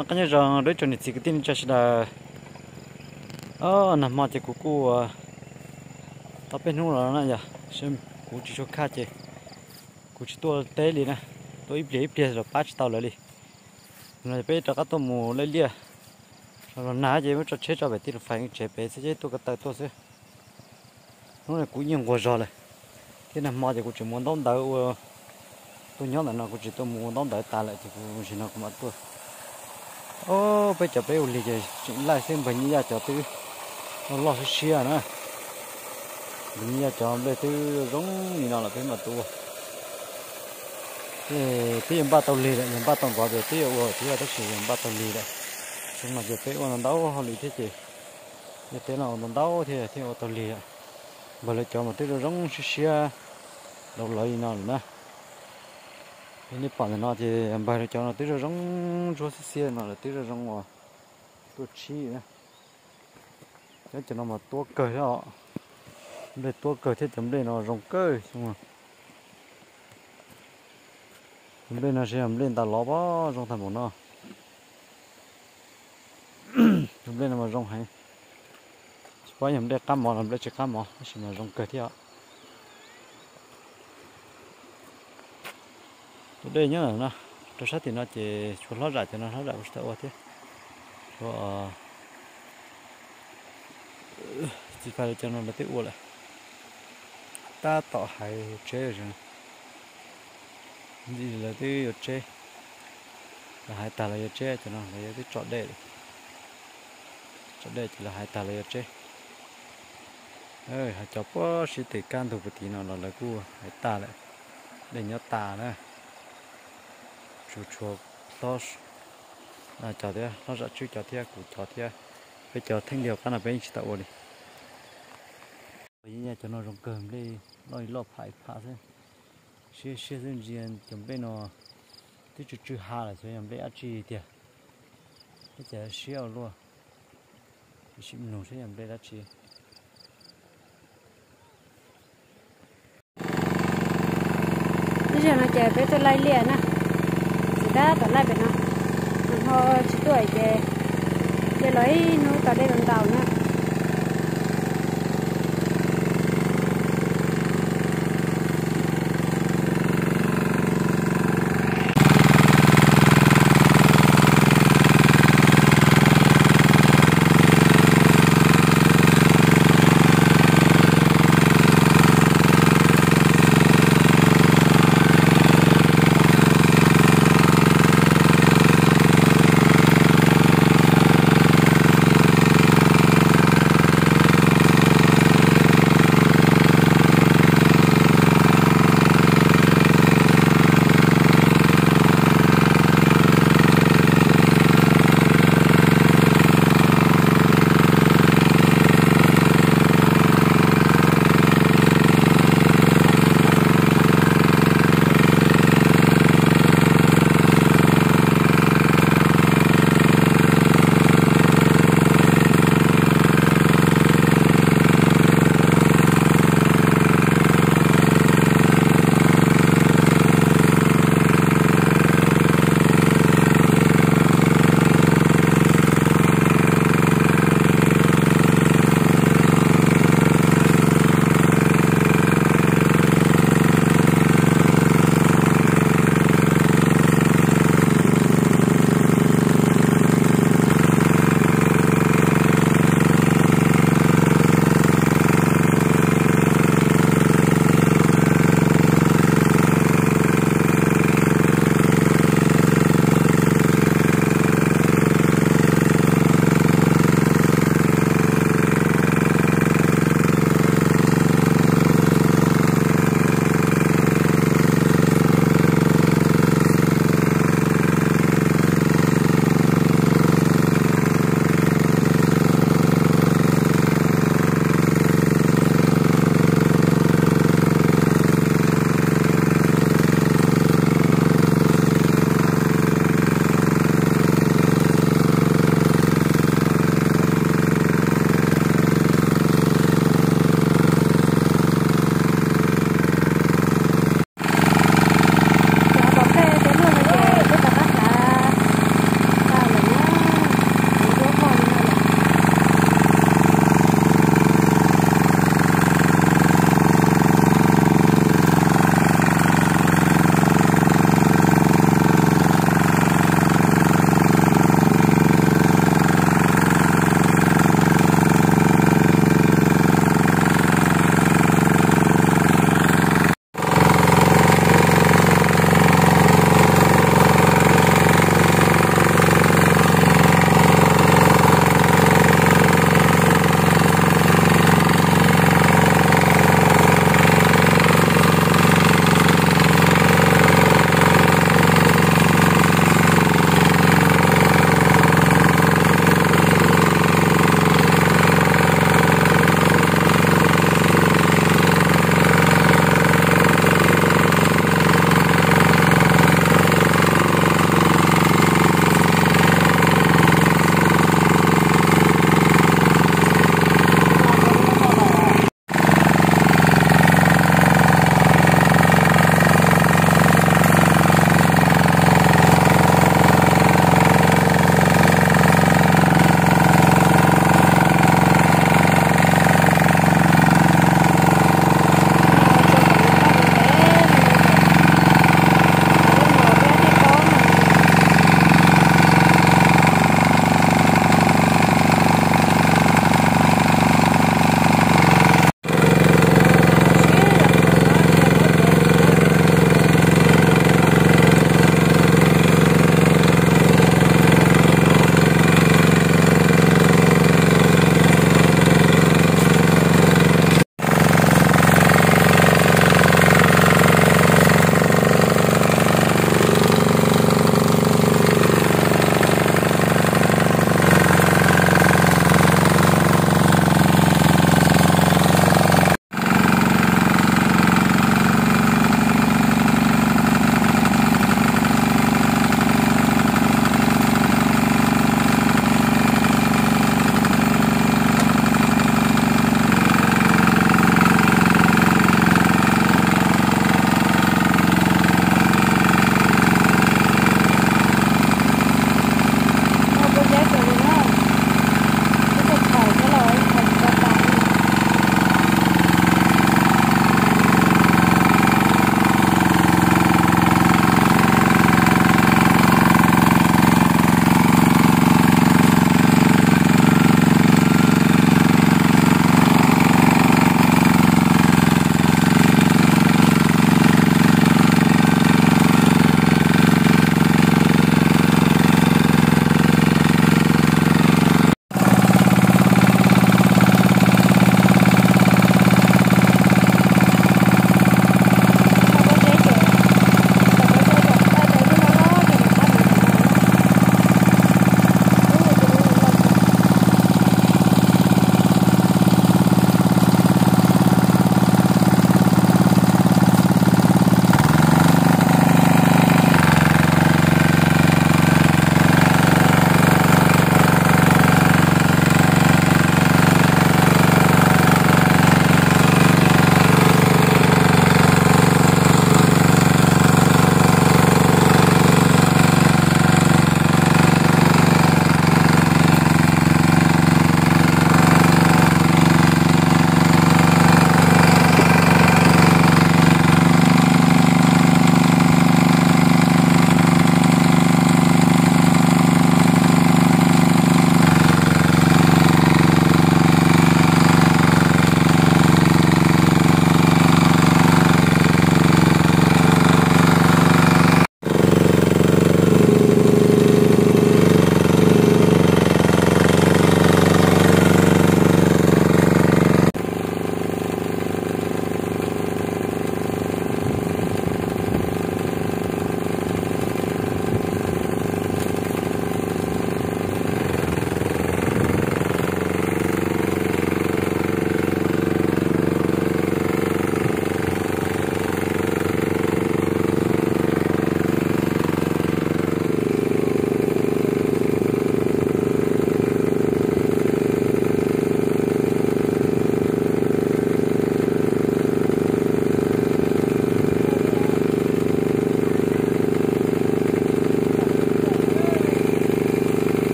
nó cái như rằng đối cho nên chỉ cái tin cho là nằm mà chỉ cú tao bênนู้นแล้วนะxem cú chỉ cho khác chứ cú chỉ tua té đi nè tôi ít rồi bắt tao lại đi rồi bây giờ các tôm mù lấy lia rồi nãy giờ mới cho chết cho bé tí phải chết bé sẽ chết tôi cái tay tôi sẽ nó là cú nhiều quá rồi thế nằm mà chỉ cú chỉ muốn đón đỡ tôi nhớ là nó cú chỉ tôi muốn đón đỡ ta lại thì cú chỉ nó cũng mất tôi bây giờ bé uli giờ chỉ lại xem bệnh như cho tôi nó lo sẽ xia nữa bệnh như cho bé tôi giống như nào là bé mà tôi thì em bắt tàu lì đấy em bắt tàu qua rồi thì là tất nhiên em bắt tàu lì đấy xong là giờ bé nó đau họ lì thế chị giờ thế nào nó đau thì tàu lì đấy và lại cho một tí giống xia đầu lợi nào nữa nếu bạn nó thì em bài cho nó tí giống chúa xia nó là tí giống mà tôi chi nữa cái cho nó mà tua cởi đó để tua cởi thế chấm đây nó rong cởi xong rồi bên nó sẽ làm lên tàu ló bó rong thành một nó lên mà rong hay quá nhầm đây cam mỏ làm đây chỉ cam mỏ chỉ mà rong cởi theo đây nhớ là nó tôi sát thì nó chỉ chuột lót ra cho nó lót ra một số thế cho chỉ phải cho nó là tiếp uo lại ta tạo hay chế rồi gì là cái chế là hai ta là chế cho nó là cái chọn đây chỉ là hai ta là chế hai cháu có sĩ tử can thủ một tí nào là cua hai ta lại để nhớ ta nữa chuột to chào thế nó ra chú chào thế cụ chào thế bây giờ thanh điều cái là bên chỉ tạo đi bây giờ cho nó rong cơm đi nói lọp phải phá thế xe dân diện chuẩn bị nó tí chú hà là cho em lấy ăn chi tiền cái chả xéo luôn chỉ nấu cho em lấy ăn chi bây giờ nó chạy bé tôi lấy liền nè đã tận lại bên nó họ chỉ tuổi cái lấy nó tại đây lần đầu nha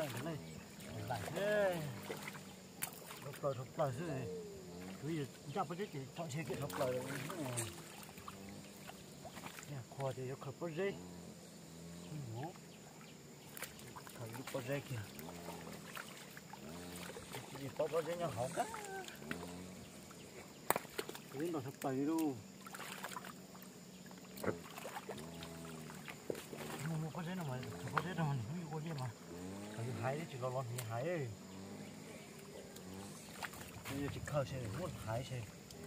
này lại thế thọc lờ thế này bây giờ ra bây giờ chỉ chọn xe cái thọc lờ nè khoa thì có khởi dây ngủ khởi lúc dây kìa chỉ có dây nhau hỏng á cái nó thọc lờ đâu mua có dây nào mà có dây nào mà không có dây mà phải hái đấy chỉ lo lo thì hái ấy bây giờ chỉ khởi xe muốn hái xe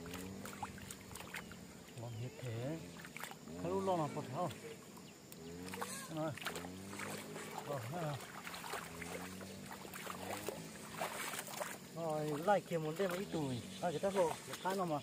lo hết thế cái lúc lo mà bật không rồi rồi lại kia muốn đem mấy tuổi cái tát lộ cái nào mà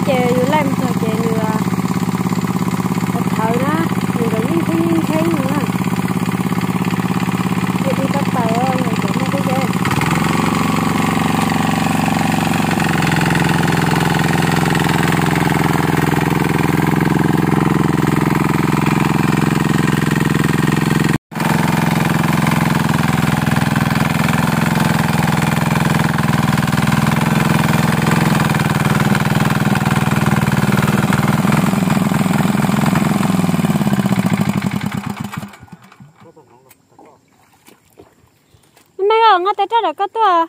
chè dù làm cho chè nữa thật thở đó nhiều rồi những thấy nữa thì đi bắt tàu rồi cũng không có chè ngó tay trái là có tua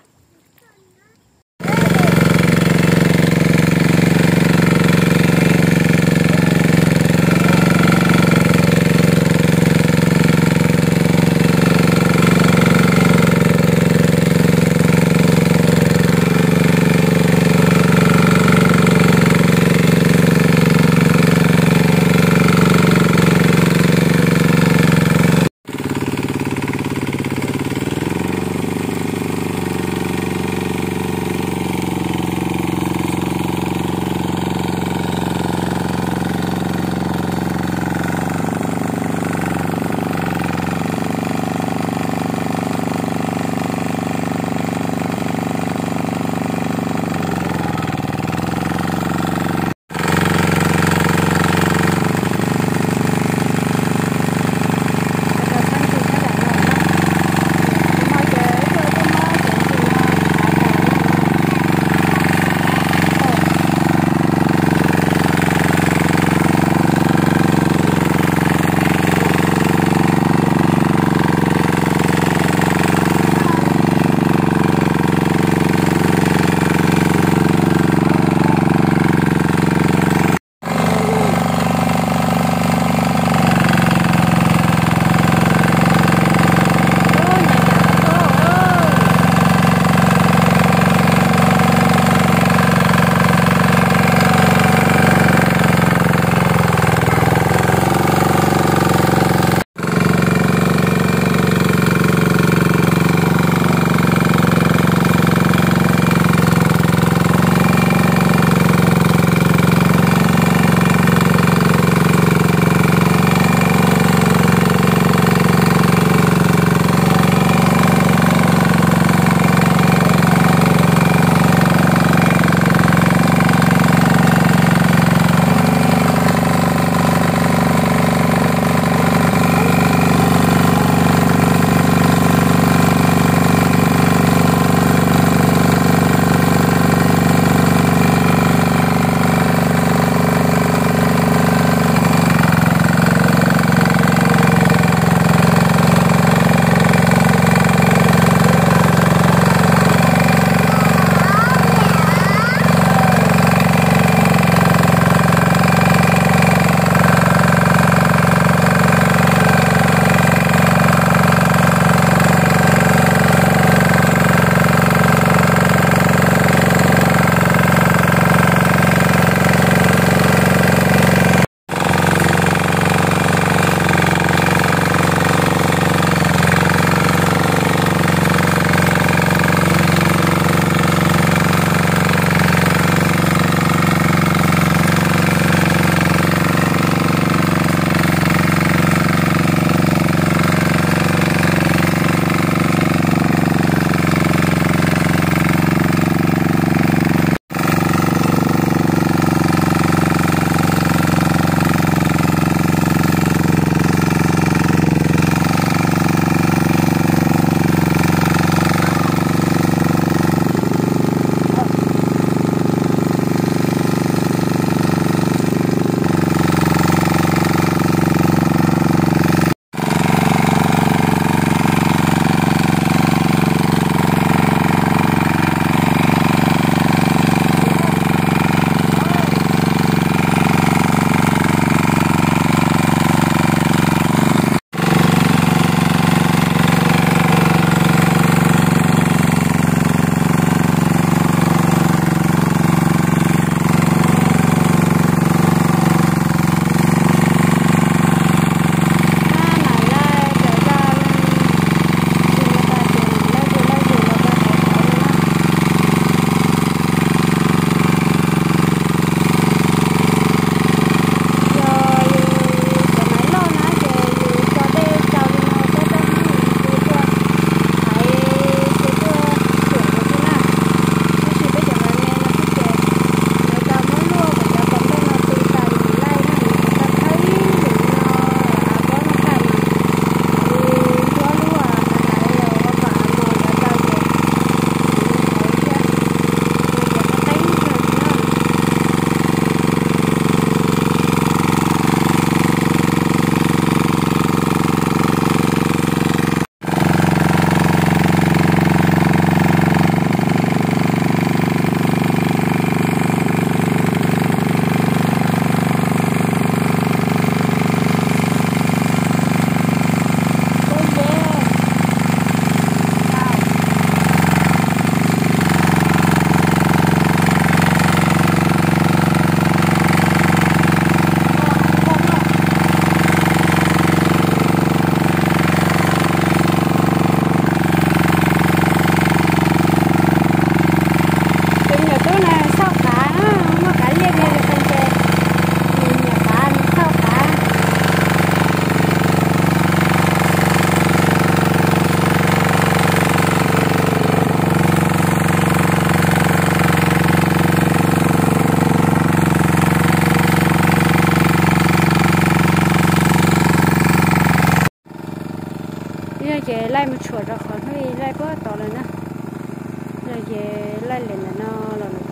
giờ lại một chuột rồi khỏi hơi lại có tỏ là nó rồi giờ lại liền là nó là